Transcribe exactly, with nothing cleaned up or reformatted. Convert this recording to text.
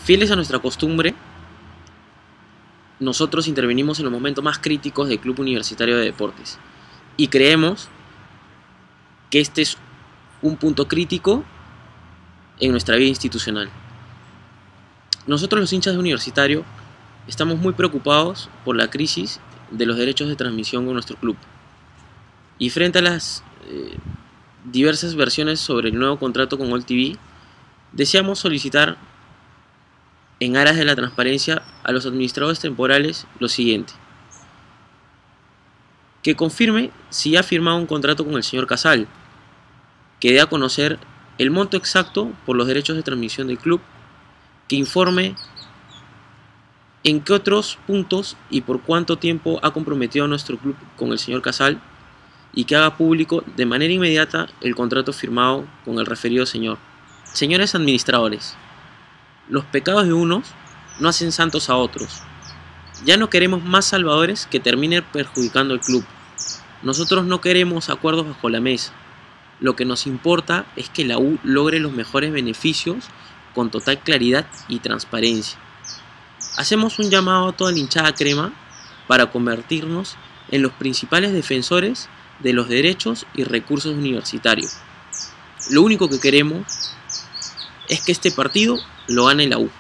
Fieles a nuestra costumbre, nosotros intervenimos en los momentos más críticos del Club Universitario de Deportes y creemos que este es un punto crítico en nuestra vida institucional. Nosotros, los hinchas de Universitario, estamos muy preocupados por la crisis de los derechos de transmisión con nuestro club, y frente a las eh, diversas versiones sobre el nuevo contrato con Gol T V, deseamos solicitar, en aras de la transparencia, a los administradores temporales lo siguiente: que confirme si ha firmado un contrato con el señor Casal, que dé a conocer el monto exacto por los derechos de transmisión del club, que informe en qué otros puntos y por cuánto tiempo ha comprometido a nuestro club con el señor Casal, y que haga público de manera inmediata el contrato firmado con el referido señor. Señores administradores, los pecados de unos no hacen santos a otros. Ya no queremos más salvadores que terminen perjudicando al club. Nosotros no queremos acuerdos bajo la mesa. Lo que nos importa es que la U logre los mejores beneficios con total claridad y transparencia. Hacemos un llamado a toda la hinchada crema para convertirnos en los principales defensores de los derechos y recursos universitarios. Lo único que queremos es que este partido lo gane la U.